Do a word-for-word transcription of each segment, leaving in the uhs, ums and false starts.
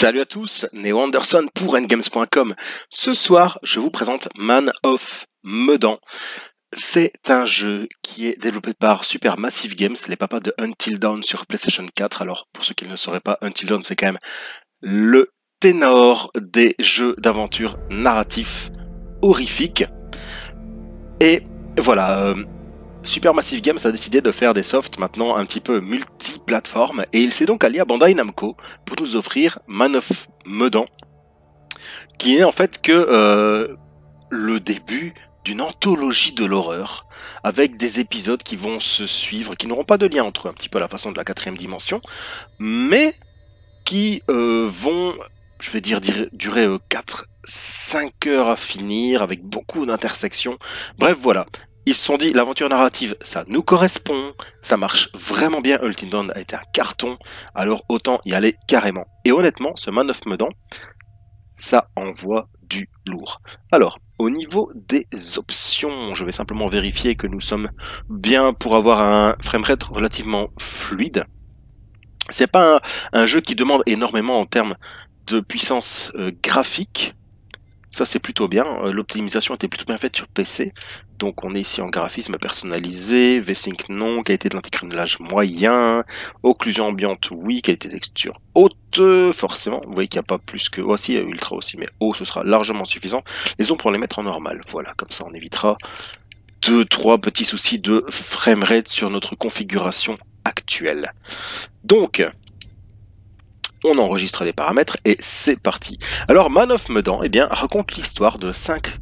Salut à tous, Neo Anderson pour Endgames point com. Ce soir, je vous présente Man of Medan. C'est un jeu qui est développé par Supermassive Games, les papas de Until Dawn sur PlayStation quatre. Alors, pour ceux qui ne le sauraient pas, Until Dawn, c'est quand même le ténor des jeux d'aventure narratifs horrifiques. Et voilà... Euh, Supermassive Games a décidé de faire des softs maintenant un petit peu multi-plateformes et il s'est donc allié à Bandai Namco pour nous offrir Man of Medan, qui n'est en fait que euh, le début d'une anthologie de l'horreur avec des épisodes qui vont se suivre, qui n'auront pas de lien entre eux, un petit peu à la façon de la quatrième dimension, mais qui euh, vont, je vais dire, durer euh, quatre cinq heures à finir avec beaucoup d'intersections. Bref, voilà. Ils se sont dit, l'aventure narrative, ça nous correspond, ça marche vraiment bien, Until Dawn a été un carton, alors autant y aller carrément. Et honnêtement, ce Man of Medan, ça envoie du lourd. Alors, au niveau des options, je vais simplement vérifier que nous sommes bien pour avoir un framerate relativement fluide. C'est pas un, un jeu qui demande énormément en termes de puissance euh, graphique. Ça c'est plutôt bien, l'optimisation était plutôt bien faite sur P C, donc on est ici en graphisme personnalisé, V-Sync non, qualité de l'anticrinelage moyen, occlusion ambiante oui, qualité de texture haute, forcément, vous voyez qu'il n'y a pas plus que, oh si, ultra aussi, mais haut ce sera largement suffisant, les ombres pour les mettre en normal, voilà, comme ça on évitera deux trois petits soucis de framerate sur notre configuration actuelle. Donc, on enregistre les paramètres et c'est parti. Alors Man of Medan, eh bien, raconte l'histoire de cinq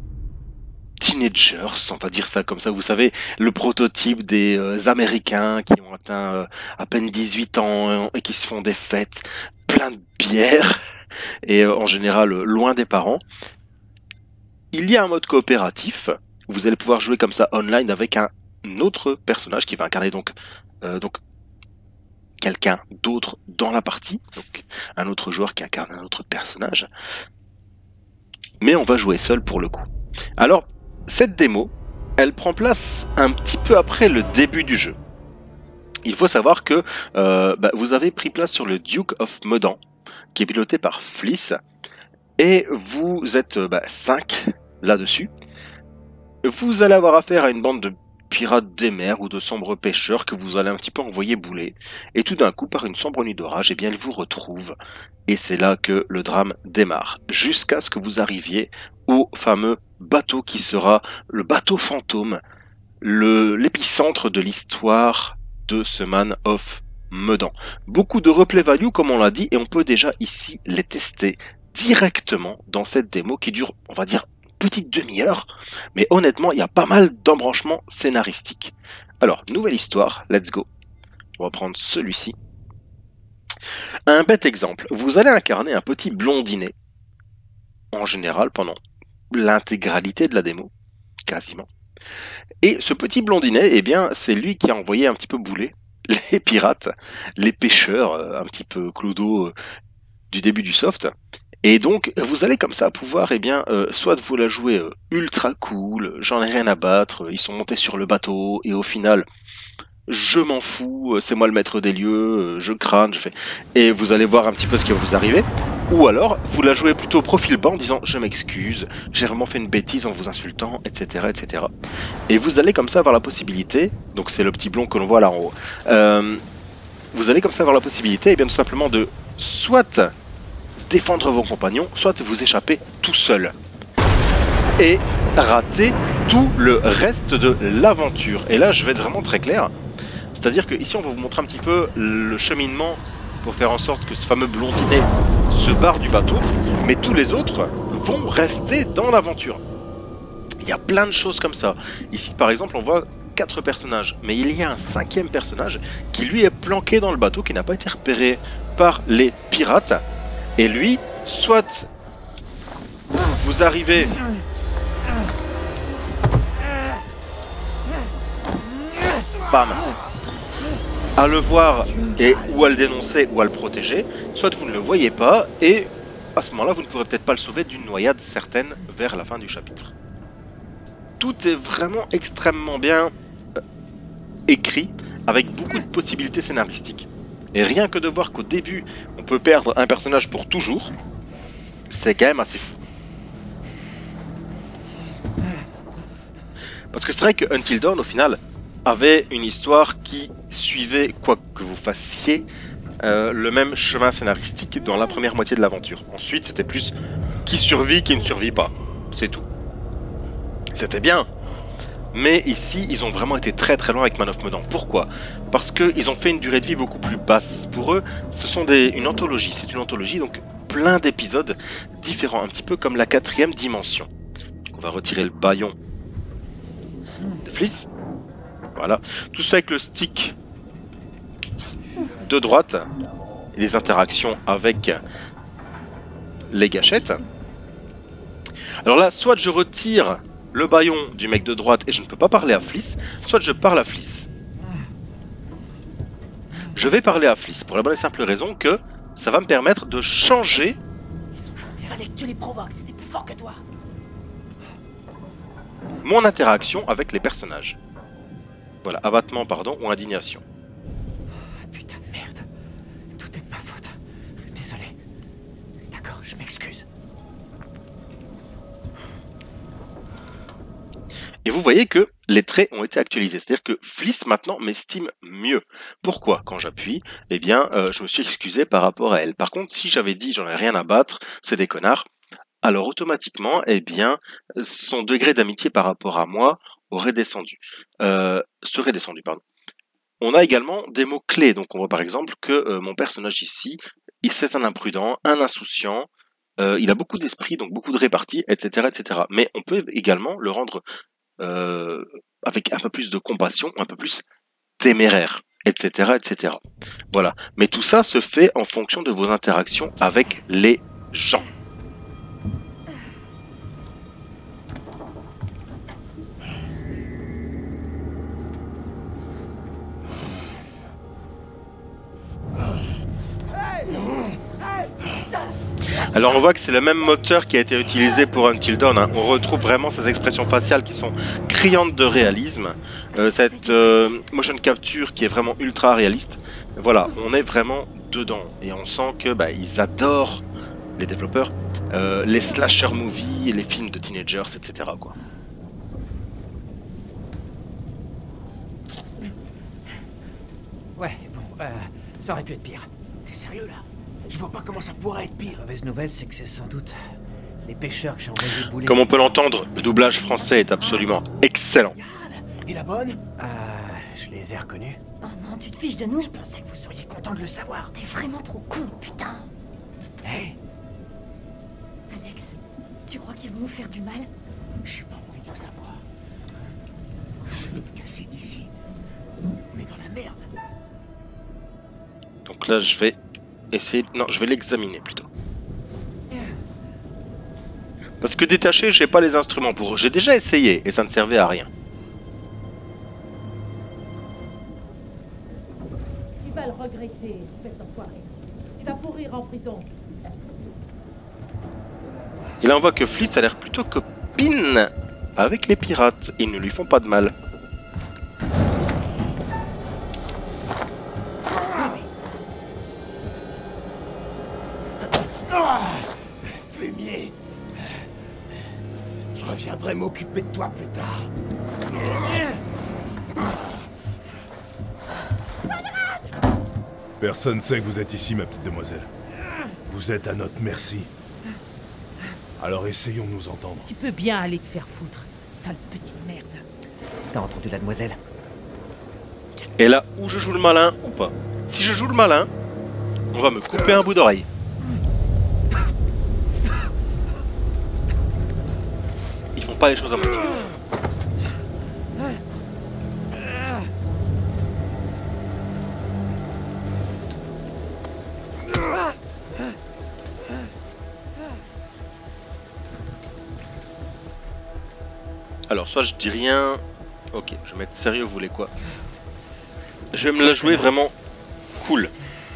teenagers, on va dire ça comme ça, vous savez, le prototype des euh, Américains qui ont atteint euh, à peine dix-huit ans euh, et qui se font des fêtes, plein de bière et euh, en général euh, loin des parents. Il y a un mode coopératif, vous allez pouvoir jouer comme ça online avec un autre personnage qui va incarner donc, euh, donc quelqu'un d'autre dans la partie, donc un autre joueur qui incarne un autre personnage, mais on va jouer seul pour le coup. Alors, cette démo, elle prend place un petit peu après le début du jeu. Il faut savoir que euh, bah, vous avez pris place sur le Duke of Medan, qui est piloté par Fliss, et vous êtes bah, cinq là-dessus. Vous allez avoir affaire à une bande de pirates des mers ou de sombres pêcheurs que vous allez un petit peu envoyer bouler. Et tout d'un coup, par une sombre nuit d'orage, eh bien, ils vous retrouvent. Et c'est là que le drame démarre. Jusqu'à ce que vous arriviez au fameux bateau qui sera le bateau fantôme, l'épicentre de l'histoire de ce Man of Medan. Beaucoup de replay value, comme on l'a dit, et on peut déjà ici les tester directement dans cette démo qui dure, on va dire, petite demi-heure, mais honnêtement, il y a pas mal d'embranchements scénaristiques. Alors, nouvelle histoire, let's go. On va prendre celui-ci. Un bête exemple, vous allez incarner un petit blondinet, en général, pendant l'intégralité de la démo, quasiment. Et ce petit blondinet, eh bien, c'est lui qui a envoyé un petit peu bouler les pirates, les pêcheurs, un petit peu clodo du début du soft. Et donc, vous allez comme ça pouvoir, eh bien, euh, soit vous la jouer euh, ultra cool, j'en ai rien à battre, ils sont montés sur le bateau, et au final, je m'en fous, c'est moi le maître des lieux, je crâne, je fais... Et vous allez voir un petit peu ce qui va vous arriver. Ou alors, vous la jouez plutôt profil bas en disant, je m'excuse, j'ai vraiment fait une bêtise en vous insultant, et cetera, et cetera. Et vous allez comme ça avoir la possibilité, donc c'est le petit blond que l'on voit là en haut, euh, vous allez comme ça avoir la possibilité, eh bien, tout simplement de soit défendre vos compagnons, soit vous échapper tout seul et rater tout le reste de l'aventure. Et là je vais être vraiment très clair, c'est à dire que ici on va vous montrer un petit peu le cheminement pour faire en sorte que ce fameux blondinet se barre du bateau, mais tous les autres vont rester dans l'aventure. Il y a plein de choses comme ça. Ici par exemple on voit quatre personnages, mais il y a un cinquième personnage qui lui est planqué dans le bateau, qui n'a pas été repéré par les pirates. Et lui, soit vous arrivez bam, à le voir et ou à le dénoncer ou à le protéger, soit vous ne le voyez pas et à ce moment-là vous ne pourrez peut-être pas le sauver d'une noyade certaine vers la fin du chapitre. Tout est vraiment extrêmement bien écrit avec beaucoup de possibilités scénaristiques. Et rien que de voir qu'au début, on peut perdre un personnage pour toujours, c'est quand même assez fou. Parce que c'est vrai que Until Dawn, au final, avait une histoire qui suivait, quoi que vous fassiez, euh, le même chemin scénaristique dans la première moitié de l'aventure. Ensuite, c'était plus qui survit, qui ne survit pas. C'est tout. C'était bien. Mais ici, ils ont vraiment été très très loin avec Man of Medan. Pourquoi? Parce qu'ils ont fait une durée de vie beaucoup plus basse. Pour eux, ce sont des, une anthologie. C'est une anthologie, donc plein d'épisodes différents. Un petit peu comme la quatrième dimension. On va retirer le bâillon de Fliss. Voilà. Tout ça avec le stick de droite. Et les interactions avec les gâchettes. Alors là, soit je retire le bâillon du mec de droite et je ne peux pas parler à Fliss, soit je parle à Fliss. Je vais parler à Fliss pour la bonne et simple raison que ça va me permettre de changer. Il fallait que tu les provoques, c'était plus fort que toi. Mon interaction avec les personnages. Voilà, abattement, pardon, ou indignation. Putain de merde. Tout est de ma faute. Désolé. D'accord, je m'excuse. Et vous voyez que les traits ont été actualisés. C'est-à-dire que Fliss maintenant m'estime mieux. Pourquoi? Quand j'appuie, eh bien, euh, je me suis excusé par rapport à elle. Par contre, si j'avais dit j'en ai rien à battre, c'est des connards, alors automatiquement, eh bien, son degré d'amitié par rapport à moi aurait descendu. Euh, serait descendu, pardon. On a également des mots clés. Donc on voit par exemple que euh, mon personnage ici, c'est un imprudent, un insouciant, euh, il a beaucoup d'esprit, donc beaucoup de répartie, et cetera, et cetera. Mais on peut également le rendre Euh, avec un peu plus de compassion, un peu plus téméraire, et cetera, et cetera. Voilà. Mais tout ça se fait en fonction de vos interactions avec les gens. Alors on voit que c'est le même moteur qui a été utilisé pour Until Dawn, hein. On retrouve vraiment ces expressions faciales qui sont criantes de réalisme, euh, cette euh, motion capture qui est vraiment ultra réaliste. Voilà, on est vraiment dedans et on sent que bah, ils adorent, les développeurs, euh, les slasher movies, les films de teenagers, et cetera quoi. Ouais, bon, euh, ça aurait pu être pire. T'es sérieux là? Je vois pas comment ça pourrait être pire. La mauvaise nouvelle, c'est que c'est sans doute les pêcheurs que j'ai envoyés bouler. Comme on peut l'entendre, le doublage français est absolument excellent. Et la bonne? Euh, je les ai reconnus. Oh non, tu te fiches de nous? Je pensais que vous seriez content de le savoir. T'es vraiment trop con, putain. Hé, Alex, tu crois qu'ils vont nous faire du mal? j'ai pas envie de le savoir. Je veux me casser d'ici. On est dans la merde. Donc là je vais essayer... Non, je vais l'examiner plutôt. Parce que détaché, j'ai pas les instruments pour eux. J'ai déjà essayé et ça ne servait à rien. Tu vas le regretter, espèce d'enfoiré. Tu vas pourrir en prison. Et là on voit que Fliss a l'air plutôt copine avec les pirates. Ils ne lui font pas de mal. Fumier. Je reviendrai m'occuper de toi plus tard. Personne sait que vous êtes ici, ma petite demoiselle. Vous êtes à notre merci. Alors essayons de nous entendre. Tu peux bien aller te faire foutre, sale petite merde. T'as entendu la demoiselle? Et là, où je joue le malin ou pas. Si je joue le malin, on va me couper un bout d'oreille. Ils font pas les choses à moitié. Alors, soit je dis rien... Ok, je vais mettre sérieux, vous voulez quoi? Je vais me la jouer vraiment cool.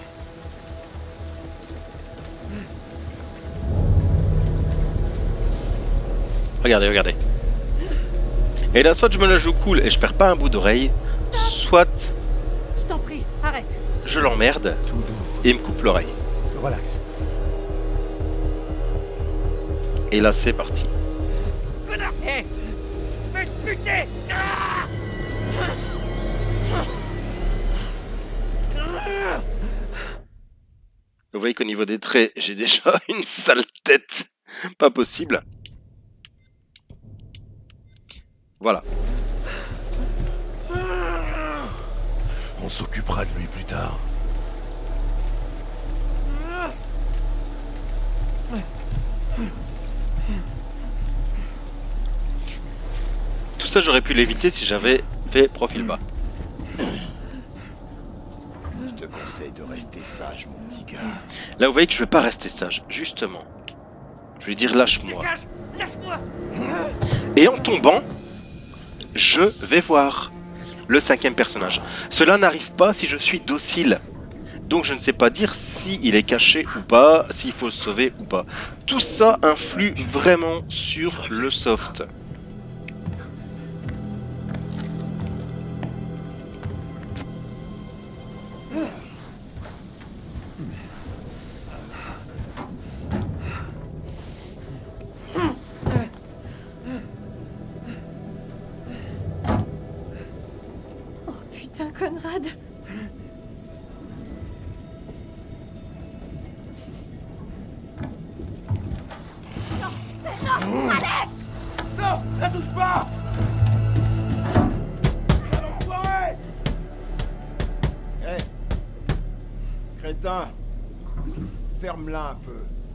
Regardez, regardez. Et là, soit je me la joue cool et je perds pas un bout d'oreille, soit Je t'en prie, arrête. je l'emmerde Tout doux. et il me coupe l'oreille. Relax. Et là c'est parti. Connard! Hé! Faites buter! Ah! Vous voyez qu'au niveau des traits, j'ai déjà une sale tête. Pas possible. Voilà. On s'occupera de lui plus tard. Tout ça, j'aurais pu l'éviter si j'avais fait profil bas. Je te conseille de rester sage, mon petit gars. Là, vous voyez que je vais pas rester sage, justement. Je vais dire lâche-moi. Dégage! Lâche-moi! Et en tombant, je vais voir le cinquième personnage. Cela n'arrive pas si je suis docile. Donc je ne sais pas dire s'il est caché ou pas, s'il faut le sauver ou pas. Tout ça influe vraiment sur le soft. Oh putain, Conrad. Non, la touche pas! Sale enfoiré! Hé! Crétin! Ferme-la un peu.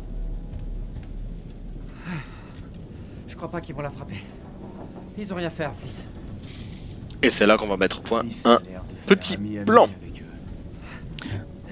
Je crois pas qu'ils vont la frapper. Ils ont rien fait, Fliss. Et c'est là qu'on va mettre au point Fliss un a l'air de faire petit ami-ami plan. avec eux.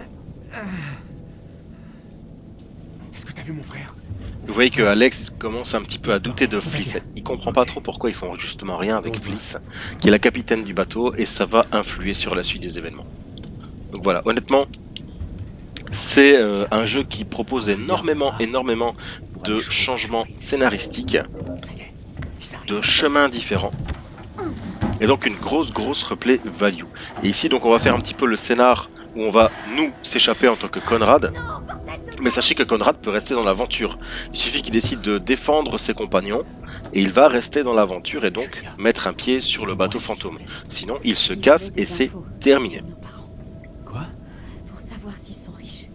Est-ce que t'as vu mon frère? Vous voyez que Alex commence un petit peu à douter de Fliss. Il comprend pas trop pourquoi ils font justement rien avec Fliss, qui est la capitaine du bateau, et ça va influer sur la suite des événements. Donc voilà, honnêtement, c'est euh, un jeu qui propose énormément, énormément de changements scénaristiques, Ça y est, ils arrivent. de chemins différents, et donc une grosse, grosse replay value. Et ici, donc, on va faire un petit peu le scénar où on va, nous, s'échapper en tant que Conrad. Mais sachez que Conrad peut rester dans l'aventure. Il suffit qu'il décide de défendre ses compagnons et les il va rester dans l'aventure et donc mettre un pied sur le bateau fantôme. Sinon, il se casse et c'est terminé. Quoi? Pour savoir s'ils sont riches.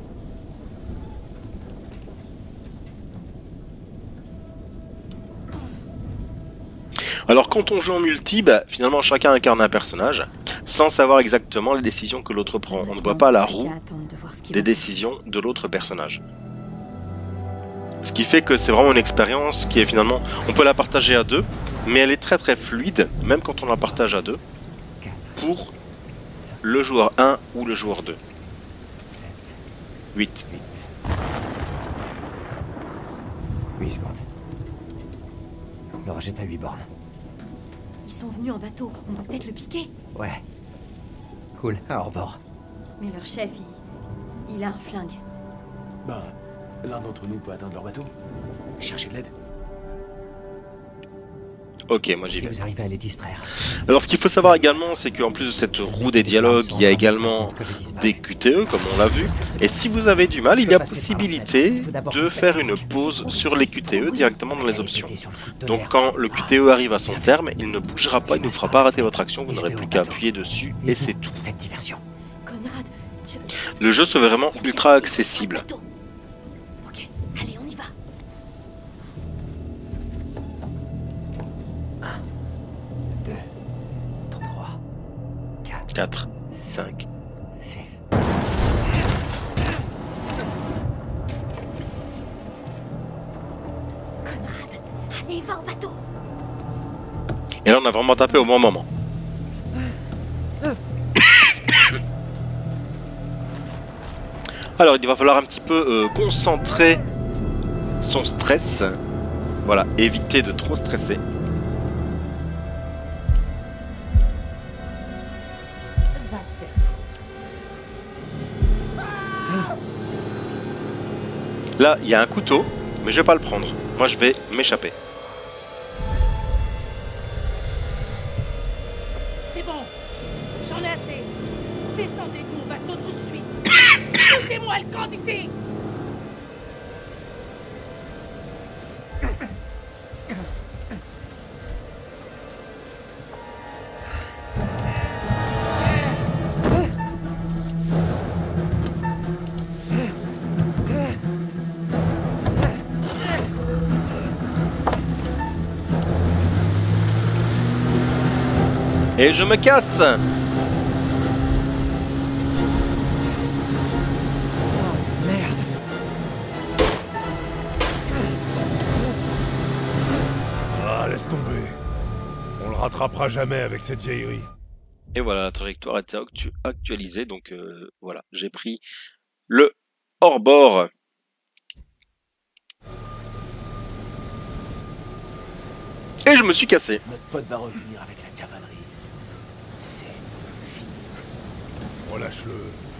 Alors quand on joue en multi, bah, finalement chacun incarne un personnage, sans savoir exactement les décisions que l'autre prend. On ne voit pas la roue des décisions de l'autre personnage. Ce qui fait que c'est vraiment une expérience qui est finalement... On peut la partager à deux, mais elle est très très fluide, même quand on la partage à deux, pour le joueur un ou le joueur deux. huit. huit secondes. L'orage est à huit bornes. Ils sont venus en bateau, on peut peut-être le piquer. Ouais. Cool, à hors-bord. Mais leur chef, il... il a un flingue. Ben, l'un d'entre nous peut atteindre leur bateau. Chercher de l'aide. Ok, moi j'y Si vais. vous arrivez à les distraire. Alors ce qu'il faut savoir également, c'est qu'en plus de cette roue des dialogues, il y a également des Q T E, comme on l'a vu. Et si vous avez du mal, il y a possibilité de faire une pause sur les Q T E directement dans les options. Donc quand le Q T E arrive à son terme, il ne bougera pas, il ne vous fera pas rater votre action, vous n'aurez plus qu'à appuyer dessus et c'est tout. Faites diversion. Conrad, je... Le jeu se veut vraiment ultra accessible. Ok, allez, on y va. deux, trois, quatre, quatre, cinq. six. Conrad, allez, va au bateau. Et là on a vraiment tapé au bon moment. Alors il va falloir un petit peu euh, concentrer son stress. Voilà, éviter de trop stresser. Va te faire foutre. Là il y a un couteau, mais je vais pas le prendre. Moi je vais m'échapper. C'est bon, j'en ai assez. Descendez de mon bateau. bateau tout de suite. Foutez-moi le camp d'ici. Et je me casse. Ah, laisse tomber. On le rattrapera jamais avec cette vieillerie. Et voilà, la trajectoire a été actu actualisée, donc euh, voilà, j'ai pris le hors-bord. Et je me suis cassé. Notre pote va revenir avec la cavalerie. C'est fini. Relâche-le.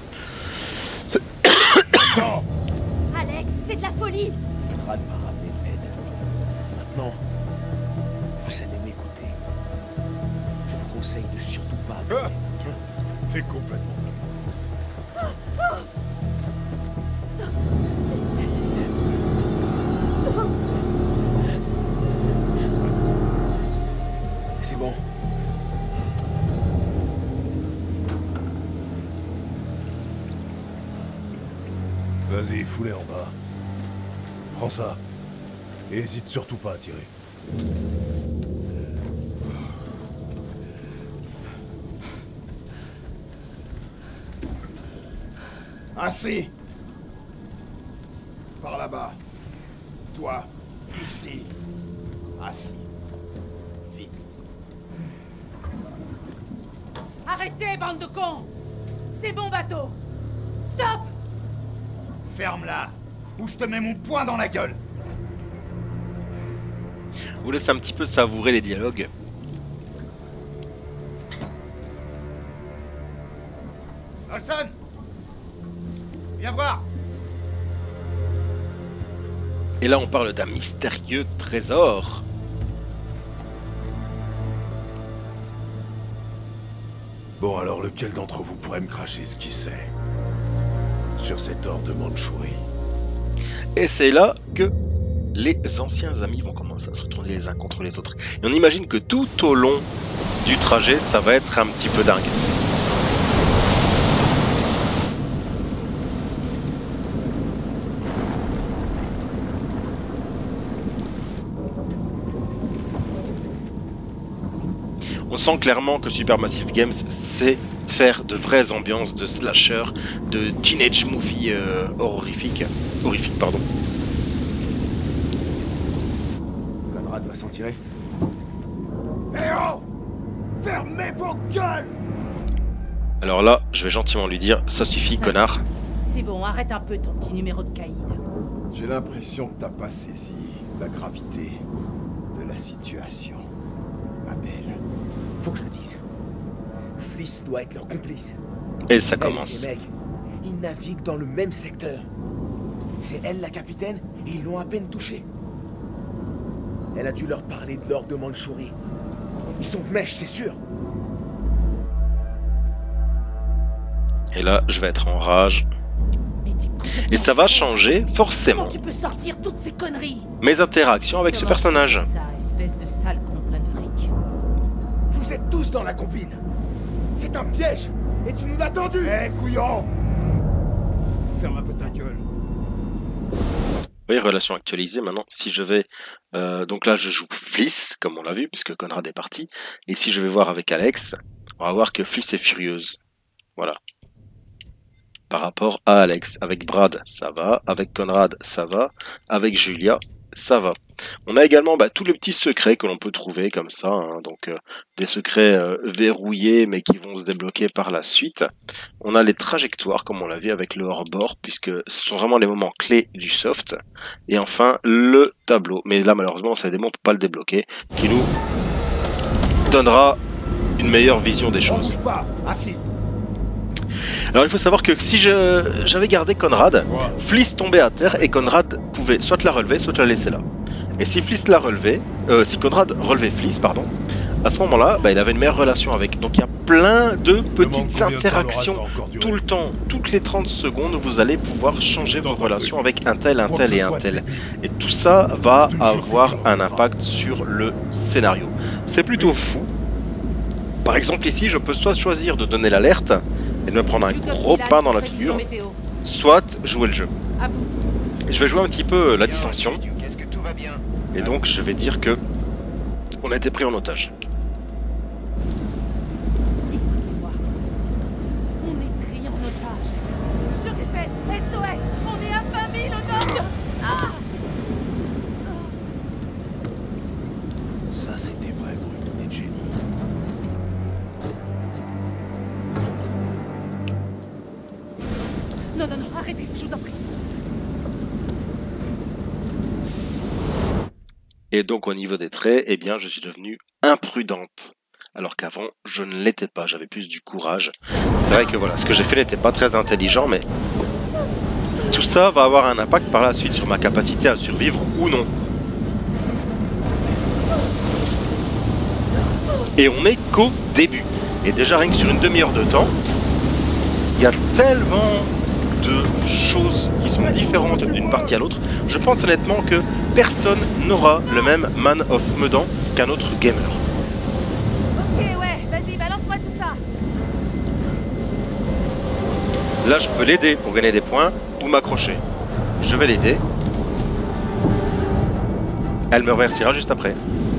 Non! Alex, c'est de la folie. Conrad va ramener de l'aide. Maintenant, vous allez m'écouter. Je vous conseille de surtout pas... Ah, t'es complètement... C'est bon. Vas-y, fous-les en bas. Prends ça. Et hésite surtout pas à tirer. Assis. Par là-bas. Toi, ici. Assis. Vite. Arrêtez, bande de cons. C'est bon bateau. Stop. Ferme-la, ou je te mets mon poing dans la gueule. Je vous laisse un petit peu savourer les dialogues. Olson, viens voir. Et là, on parle d'un mystérieux trésor. Bon, alors lequel d'entre vous pourrait me cracher ce qu'il sait sur cet or de Mandchourie? Et c'est là que les anciens amis vont commencer à se retourner les uns contre les autres. Et on imagine que tout au long du trajet, ça va être un petit peu dingue. On sent clairement que Supermassive Games sait faire de vraies ambiances de slasher, de teenage movie euh, horrifique, horrifique pardon. Conrad va s'en tirer. Eh oh! Fermez vos gueules! Alors là, je vais gentiment lui dire, ça suffit, connard. C'est bon, arrête un peu ton petit numéro de caïd. J'ai l'impression que t'as pas saisi la gravité de la situation, ma belle. Faut que je le dise. Fliss doit être leur complice. Et ça Elle et commence. ces mecs, ils naviguent dans le même secteur. C'est elle la capitaine et ils l'ont à peine touchée. Elle a dû leur parler de l'or de Mandchourie. Ils sont de mèche, c'est sûr. Et là, je vais être en rage. Mais t'es complètement Et ça va fou. changer forcément Comment tu peux sortir toutes ces conneries? mes interactions avec ce Comment tu personnage. fais ça, espèce de sale con plein de fric. Vous êtes tous dans la combine. C'est un piège. Et tu nous l'as tendu. Eh, couillon! Ferme un peu ta gueule. Oui, relation actualisée maintenant. Si je vais... euh, donc là, je joue Fliss, comme on l'a vu, puisque Conrad est parti. Et si je vais voir avec Alex, on va voir que Fliss est furieuse. Voilà. Par rapport à Alex. Avec Brad, ça va. Avec Conrad, ça va. Avec Julia, ça va. On a également bah, tous les petits secrets que l'on peut trouver comme ça. Hein, donc euh, des secrets euh, verrouillés mais qui vont se débloquer par la suite. On a les trajectoires comme on l'a vu avec le hors-bord puisque ce sont vraiment les moments clés du soft. Et enfin le tableau. Mais là malheureusement c'est des démon on peut pas le débloquer. Qui nous donnera une meilleure vision des On choses. bouge pas, assis. Alors il faut savoir que si je j'avais gardé Conrad, Quoi? Fliss tombait à terre et Conrad pouvait soit la relever, soit la laisser là. Et si Fliss la relevait, euh, si Conrad relevait Fliss, pardon, à ce moment-là, bah, il avait une meilleure relation avec. Donc il y a plein de petites interactions tout le temps, toutes les trente secondes, vous allez pouvoir changer vos relations avec un tel, un tel et un tel. Et tout ça va avoir un impact sur le scénario. C'est plutôt fou. Par exemple ici, je peux soit choisir de donner l'alerte et de me prendre un gros pain dans la figure, soit jouer le jeu. Je vais jouer un petit peu la dissension. Et donc je vais dire que on a été pris en otage. Écoutez-moi. On est pris en otage. Je répète, S O S, on est à vingt mille au nord de... Ah! Ça, c'était vraiment une idée de génie. Non, non, non, arrêtez, je vous en prie. Et donc au niveau des traits, eh bien je suis devenue imprudente. Alors qu'avant, je ne l'étais pas, j'avais plus du courage. C'est vrai que voilà, ce que j'ai fait n'était pas très intelligent, mais tout ça va avoir un impact par la suite sur ma capacité à survivre ou non. Et on n'est qu'au début. Et déjà rien que sur une demi-heure de temps, il y a tellement de choses qui sont différentes d'une partie à l'autre. Je pense honnêtement que personne n'aura le même Man of Medan qu'un autre gamer. Ok, ouais, vas-y, balance-moi tout ça. Là, je peux l'aider pour gagner des points ou m'accrocher. Je vais l'aider. Elle me remerciera juste après.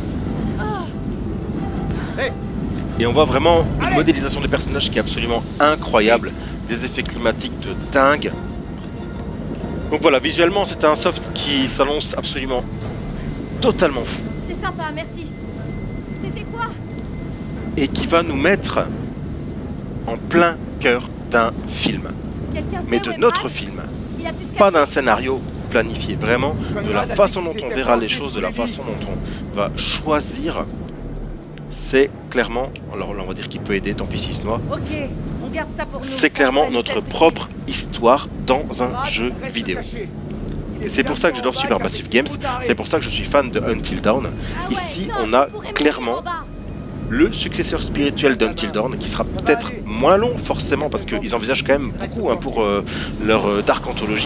Et on voit vraiment une modélisation des personnages qui est absolument incroyable. Des effets climatiques de dingue. Donc voilà, visuellement, c'est un soft qui s'annonce absolument totalement fou. C'est sympa, merci. C'était quoi? Et qui va nous mettre en plein cœur d'un film. Quelqu'un sait Mais où de est notre Brad? film. Il a pu se Pas cacher. d'un scénario planifié. Vraiment, de la façon dont on verra les choses, de la façon dont on va choisir. C'est clairement, alors là on va dire qu'il peut aider, tant pis s'il se noie. Ok, on garde ça pour nous. C'est clairement notre propre histoire dans un jeu vidéo. Et c'est pour ça que j'adore Supermassive Games, c'est pour ça que je suis fan de Until Dawn. Ah ouais, Ici top, on a pourrait mourir clairement en bas. le successeur spirituel d'Until Dawn, qui sera peut-être moins long forcément, parce qu'ils envisagent quand même beaucoup hein, pour euh, leur euh, Dark Anthology.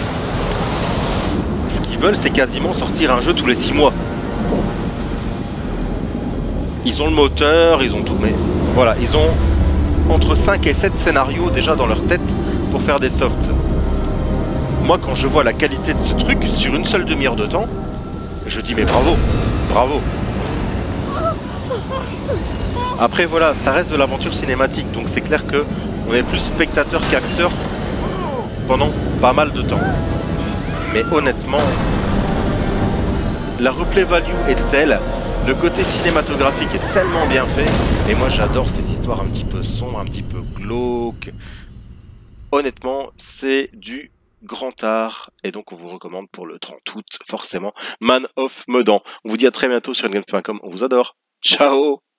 Ce qu'ils veulent, c'est quasiment sortir un jeu tous les six mois. Ils ont le moteur, ils ont tout, mais voilà, ils ont entre cinq et sept scénarios déjà dans leur tête pour faire des softs. Moi, quand je vois la qualité de ce truc sur une seule demi-heure de temps, je dis mais bravo, bravo. Après voilà, ça reste de l'aventure cinématique, donc c'est clair que on est plus spectateur qu'acteur pendant pas mal de temps. Mais honnêtement, la replay value est telle. Le côté cinématographique est tellement bien fait, et moi j'adore ces histoires un petit peu sombres, un petit peu glauques. Honnêtement, c'est du grand art, et donc on vous recommande pour le trente août, forcément, Man of Medan. On vous dit à très bientôt sur games point com, on vous adore. Ciao!